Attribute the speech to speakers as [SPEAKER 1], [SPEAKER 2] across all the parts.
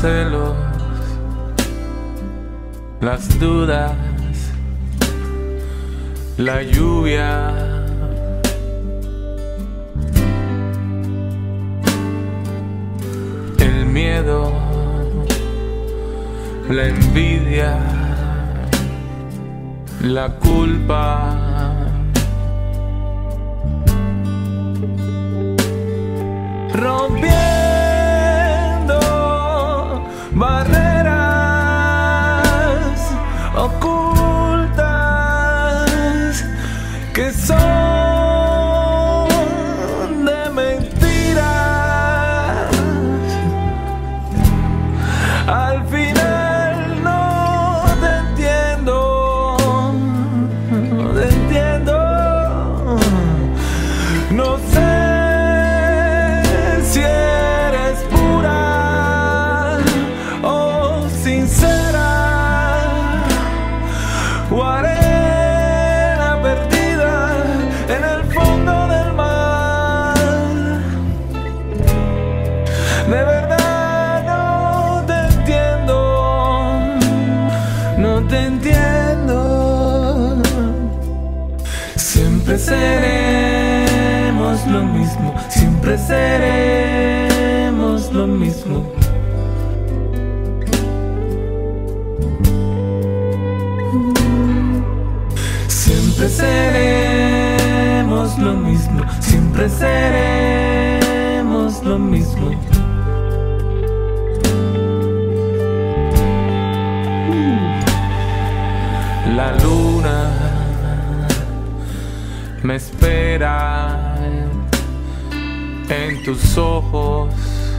[SPEAKER 1] celos, las dudas, la lluvia, el miedo, la envidia, la culpa, rompiendo barreras ocultas que son de mentiras. Al final no te entiendo, no te entiendo, no sé si eres pura o sincera, o arena perdida en el fondo del mar. De verdad no te entiendo, no te entiendo. Siempre seremos lo mismo, siempre seremos lo mismo. Siempre seremos lo mismo, siempre seremos lo mismo. La luna me espera en tus ojos.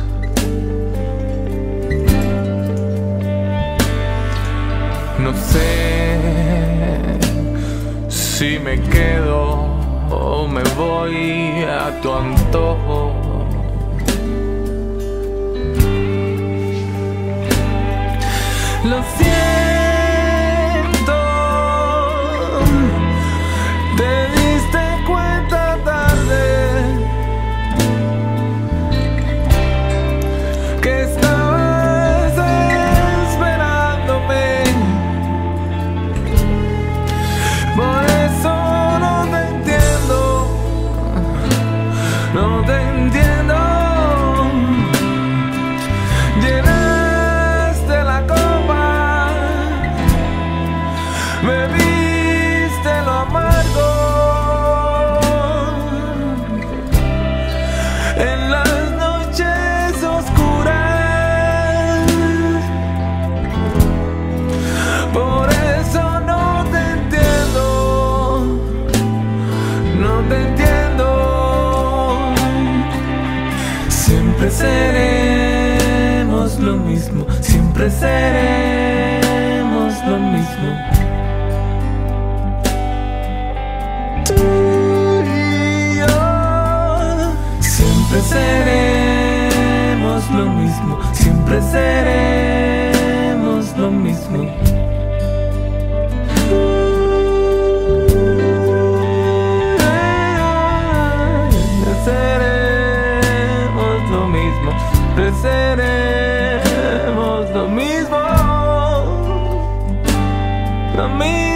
[SPEAKER 1] No sé si me quedo o me voy a tu antojo. Lo siento, te diste cuenta tarde que estabas esperándome. Por eso no te entiendo, no te entiendo. Llenaste la copa, bebiste lo amargo. En las noches oscuras, por eso no te entiendo, no te entiendo. Siempre seremos lo mismo, siempre seremos lo mismo. Tú y yo siempre seremos lo mismo, siempre seremos lo mismo. Seremos lo mismo, seremos lo mismo, lo mismo.